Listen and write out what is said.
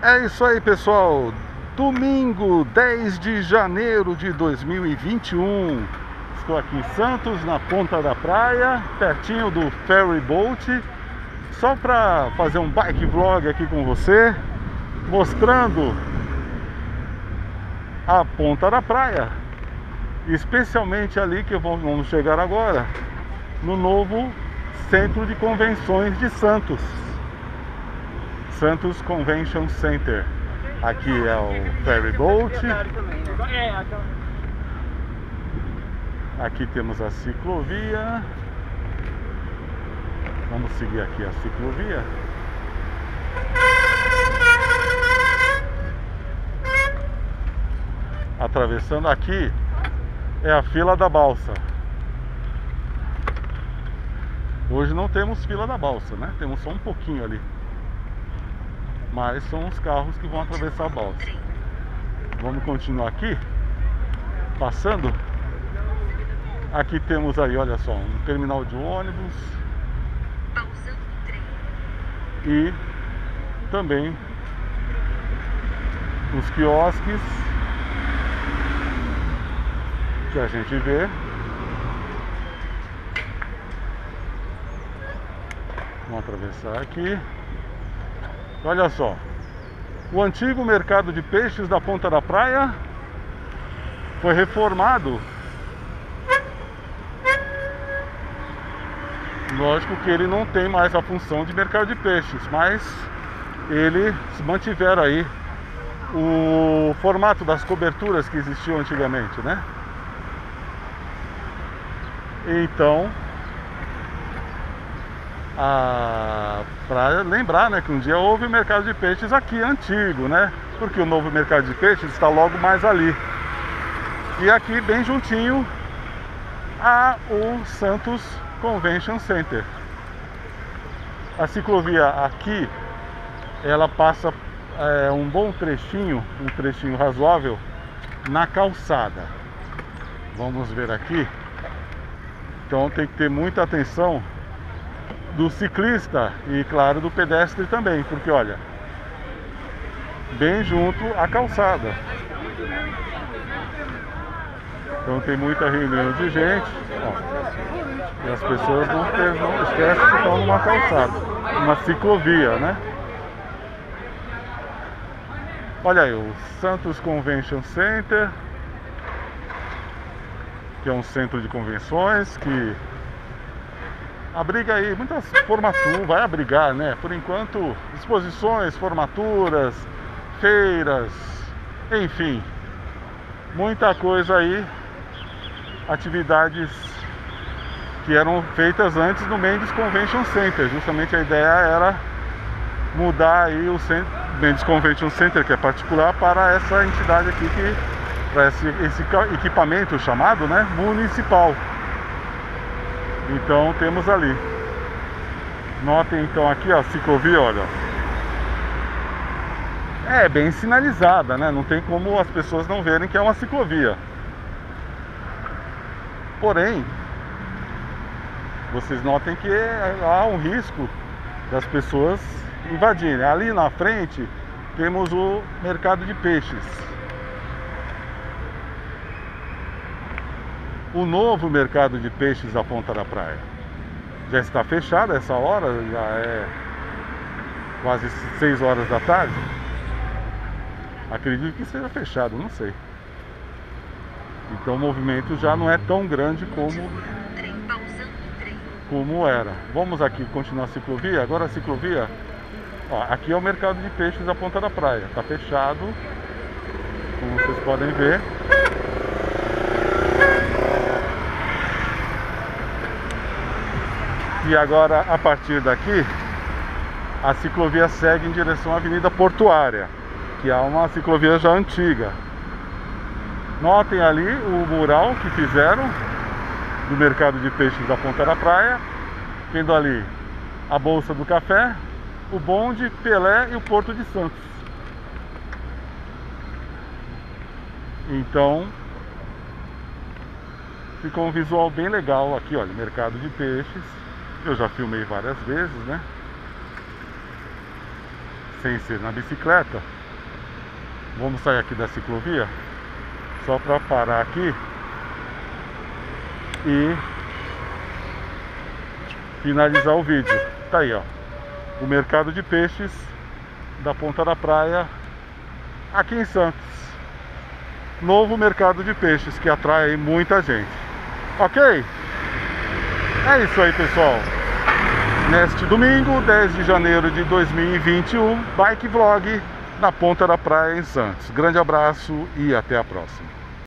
É isso aí, pessoal. Domingo 10 de janeiro de 2021. Estou aqui em Santos, na ponta da praia, pertinho do ferry boat, só para fazer um bike vlog aqui com você, mostrando a ponta da praia, especialmente ali que vamos chegar agora, no novo Centro de Convenções de Santos, Santos Convention Center. Aqui é o ferry boat. Aqui temos a ciclovia. Vamos seguir aqui a ciclovia. Atravessando aqui é a fila da balsa. Hoje não temos fila da balsa, né? Temos só um pouquinho ali. Mas são os carros que vão atravessar a balsa. Vamos continuar aqui, passando. Aqui temos aí, olha só, um terminal de ônibus. E também os quiosques que a gente vê. Vamos atravessar aqui. Olha só, o antigo mercado de peixes da Ponta da Praia foi reformado. Lógico que ele não tem mais a função de mercado de peixes, mas eles mantiveram aí o formato das coberturas que existiam antigamente, né? Então, para lembrar, né, que um dia houve mercado de peixes aqui antigo, né? Porque o novo mercado de peixes está logo mais ali. E aqui bem juntinho o Santos Convention Center. A ciclovia aqui, ela passa um bom trechinho, um trechinho razoável na calçada. Vamos ver aqui. Então tem que ter muita atenção do ciclista e, claro, do pedestre também, porque olha, bem junto à calçada. Então tem muita reunião de gente, ó, e as pessoas não esquecem que estão numa calçada, uma ciclovia, né? Olha aí, o Santos Convention Center, que é um centro de convenções que abriga aí muitas formaturas, vai abrigar, né? Por enquanto, exposições, formaturas, feiras, enfim, muita coisa aí, atividades que eram feitas antes no Mendes Convention Center. Justamente a ideia era mudar aí o Mendes Convention Center, que é particular, para essa entidade aqui, para esse equipamento chamado, né, municipal. Então temos ali. Notem então aqui a ciclovia, olha. É bem sinalizada, né? Não tem como as pessoas não verem que é uma ciclovia. Porém, vocês notem que há um risco das pessoas invadirem. Ali na frente temos o mercado de peixes. O novo mercado de peixes da Ponta da Praia já está fechado essa hora, já é quase 6 horas da tarde. Acredito que seja fechado, não sei. Então o movimento já não é tão grande como era. Vamos aqui continuar a ciclovia. Agora a ciclovia, ó, aqui é o mercado de peixes da Ponta da Praia. Está fechado, como vocês podem ver. E agora, a partir daqui, a ciclovia segue em direção à Avenida Portuária, que é uma ciclovia já antiga. Notem ali o mural que fizeram do mercado de peixes da Ponta da Praia, tendo ali a Bolsa do Café, o bonde, Pelé e o Porto de Santos. Então, ficou um visual bem legal aqui, olha, mercado de peixes. Eu já filmei várias vezes, né? sem ser na bicicleta. Vamos sair aqui da ciclovia, só para parar aqui e finalizar o vídeo. Tá aí, ó, o mercado de peixes da Ponta da Praia, aqui em Santos. Novo mercado de peixes que atrai muita gente. Ok? É isso aí, pessoal. Neste domingo, 10 de janeiro de 2021, bike vlog na Ponta da Praia em Santos. Grande abraço e até a próxima.